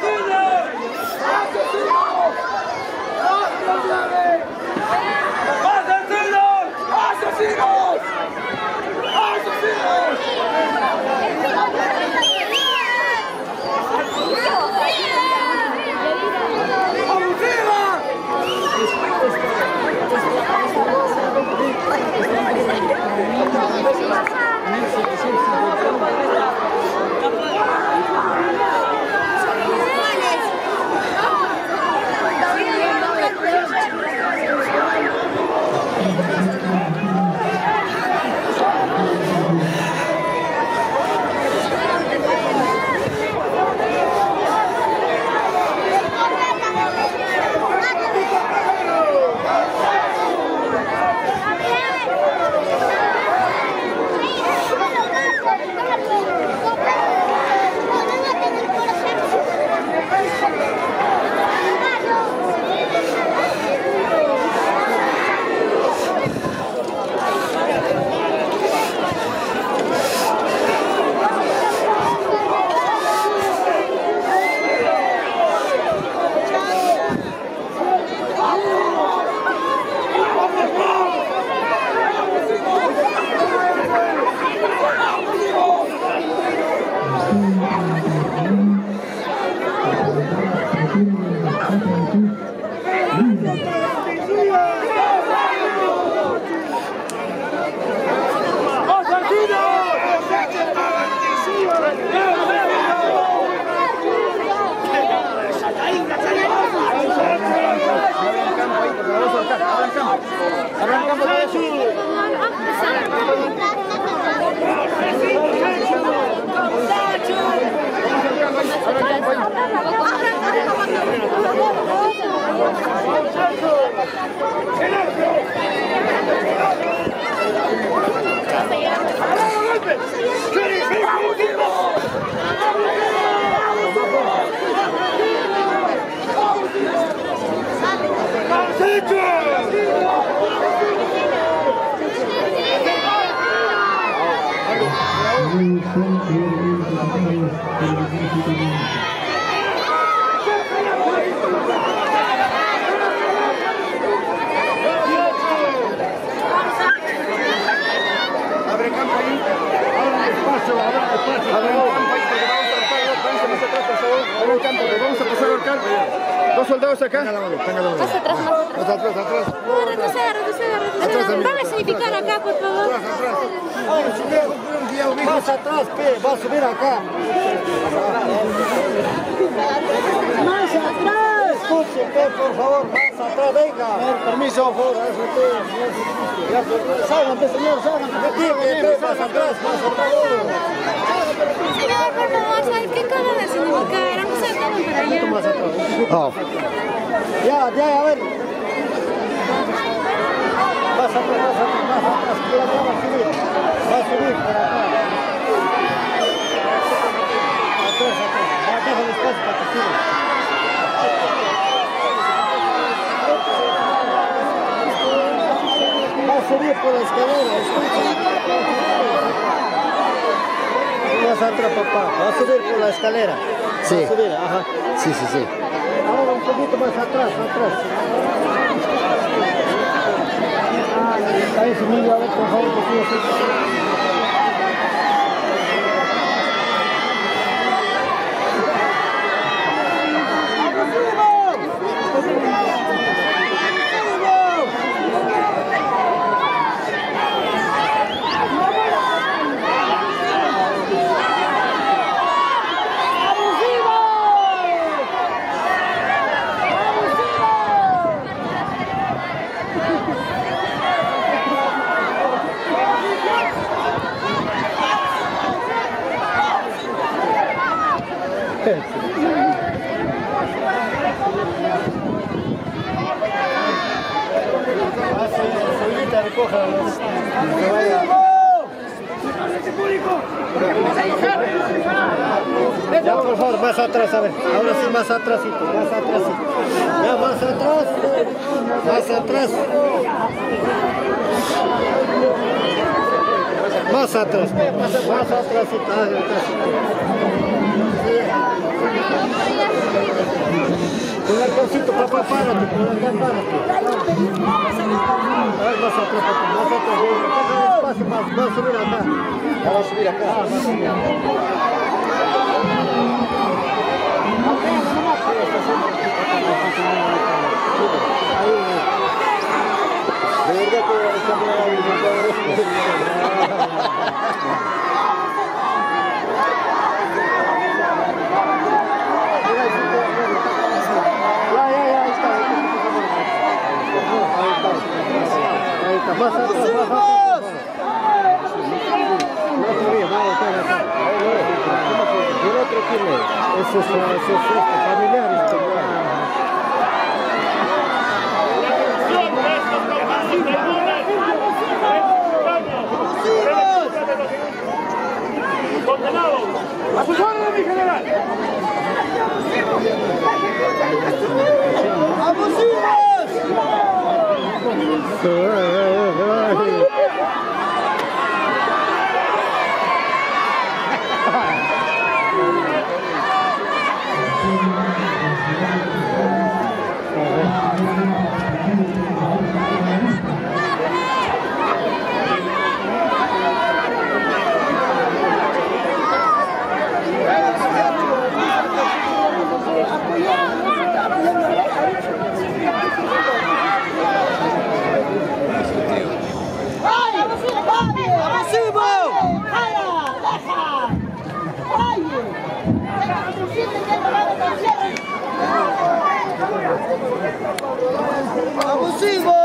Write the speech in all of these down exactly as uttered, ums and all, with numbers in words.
Dos soldados acá. Más atrás, más atrás. Más atrás, atrás. No, retroceda, retroceda, retroceda. Van a significar acá, por favor. Atrás, atrás. Más atrás, ¿qué? Va a subir acá. Más atrás. Escúcheme, por favor, más atrás, venga. Permiso, por favor. Salgan, señor, salgan. Más atrás, más atrás. Señor, por favor, ¿sabes qué acaba de significar? No se acaban para allá. Más atrás. Oh. Ya, ya, a ver. Más atrás, más atrás, más atrás. Por acá va a subir. Va a subir por acá. Atrás, atrás. Deja el espacio para que suba. Va a subir por la escalera, escucha. Más atrás, papá. Va a subir por la escalera. Sí. Va a subir, ajá. Sí, sí, sí. Ahora un poquito más atrás, atrás. Ahí se mira, a ver, por favor, que siga así. Ya, por favor, más atrás, a ver. Ahora sí, más atrásito, más atrásito. Ya, más atrás. Más atrás. Más atrás. Más atrásito. Ah, atrásito. Con el calcito, papá, párate, con el calcito, párate. A ver, más atrás, papá, más atrás. Espacio, más, va a subir acá. Ya va a subir acá. Ah, va a subir acá. Ahí, de verdad que está muy más atrás, más atrás. ¿El otro quién es? Esos son familiares. ¡Condenados! ¡A sus órdenes, mi general! ¡Abusivos! ¡Abusivo!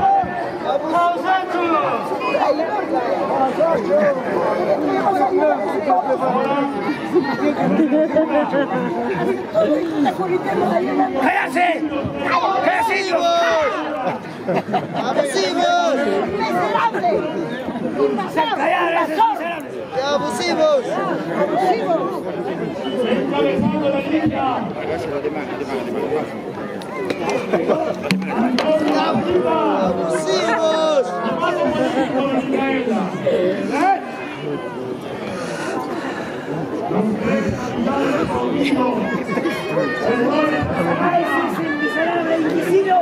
¡Cállate! ¡Cállate! ¡Abusivos! ¡Miserable! ¡Abusivos! ¡Encabezando la línea! ¡Abusivos! ¡Miserable invisible!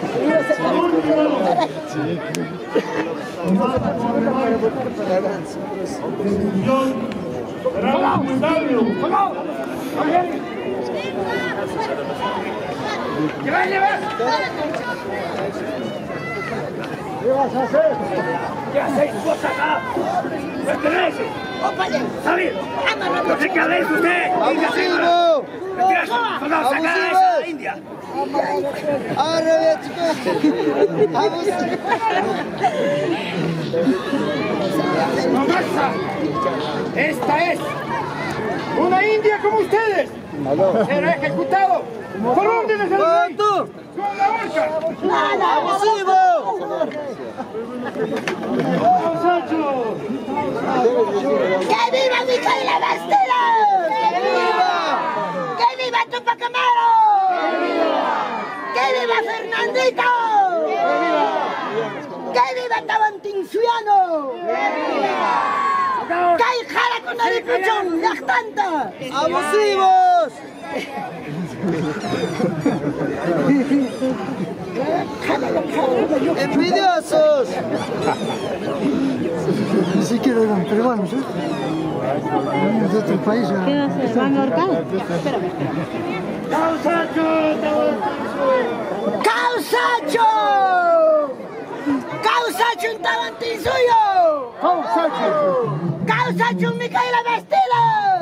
¿Qué vas a llevar? ¿Qué vas a hacer? ¿Qué hacéis vos acá? ¡Pertenece! ¡Salir! ¡No sé qué habléis usted! ¡Abusivo! ¡Soldados, sacar a esa India! ¡Arre, chicos! ¡Abusivo! ¡No basta! ¡Esta es una India como ustedes! ¡Será ejecutado por órdenes del rey! ¡Con la horca! ¡Abusivo! ¡Que viva Micaela Bastila! ¡Que viva! ¡Que viva Tupac Amaru! ¡Que viva Fernandito! ¡Que viva Tabantinciano! ¡Que hay jala con Ayacucho! ¡Las tantas! ¡Abusivos! ¡Envidiosos! Ni siquiera eran peruanos, ¿eh? De otro país. ¿Qué va a hacer? ¿Van a ahorcar? ¡Causacho! ¡Causacho un Tabantinsuyo! ¡Causacho un Micaela Bastila!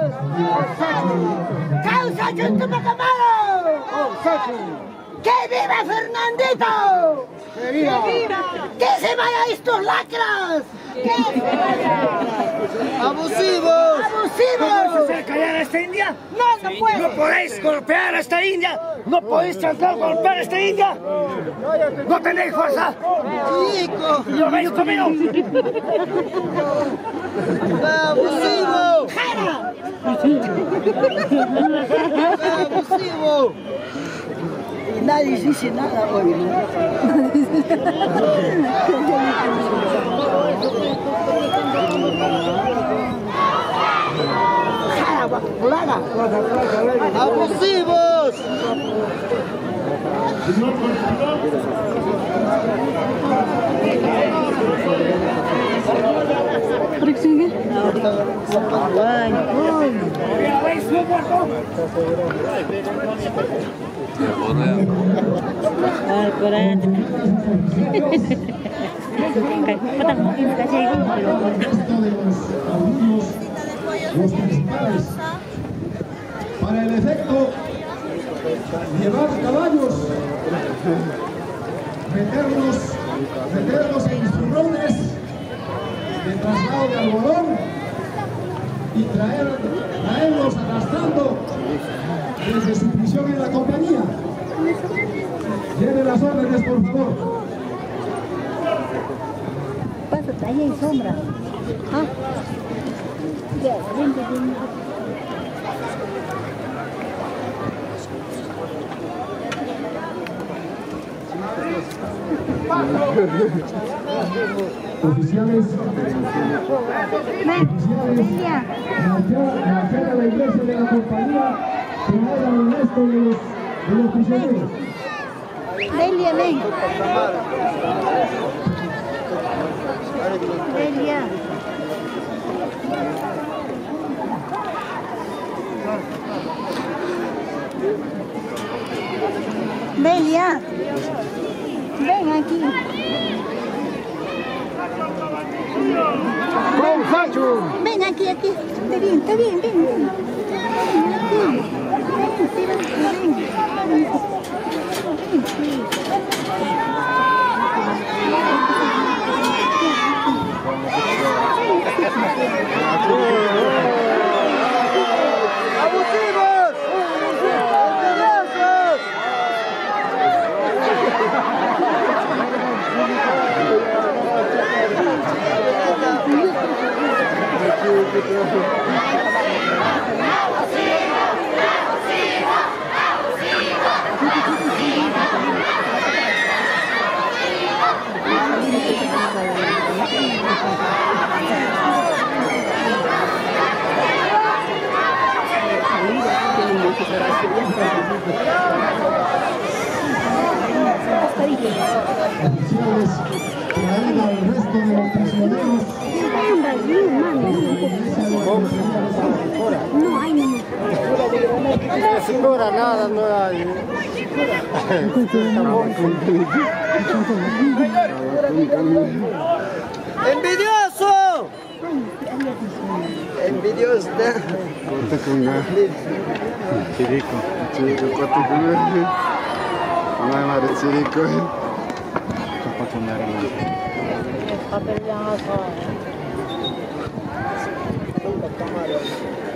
¡Causacho un Tupac Amaru! ¡Que viva Fernandito! ¡Que viva! ¡Que se vaya estos lacras! ¡Que se vaya! ¡Abusivos! ¡Abusivos! ¿Podéis hacer callar a esta India? ¡No, no puede! ¿No podéis golpear a esta India? ¿No podéis tratar de golpear a esta India? ¿No tenéis fuerza? ¡Chico! ¿Lo habéis comido? ¡Abusivo! ¡Jara! ¡Abusivo! Y nadie dice nada hoy, ¿no? Jara, plaga, plaga. ¡Abusivos! Los principales para el efecto llevar caballos, meterlos, meterlos en zurrones de traslado de algodón y traer, traerlos arrastrando desde su prisión en la compañía. Lleve las órdenes, por favor. Pásate, ahí hay sombra. ¿Ah? Ya, ven, ven, ven. Oficiales, Ven, oficiales, Delia. marchar a la iglesia de la compañía, traer al resto de los, de los prisioneros. Delia, ven. Delia. Delia. Ven aquí. ¡Ven, Facho! Ven aquí, aquí. Está bien, está bien, ven, ven. Ven, aquí. Ven, sí, ven, ven. Ven, sí. ¡Abusivos! ¡Envidiosos! Oficiales, traer al resto de los prisioneros. No hay ni. Segura nada, no hay. ¡Envidioso! Envidioso. Corta con nada. Chirico. Chirico, corta con nada. No hay madre chirico. Corta con nada. Papel de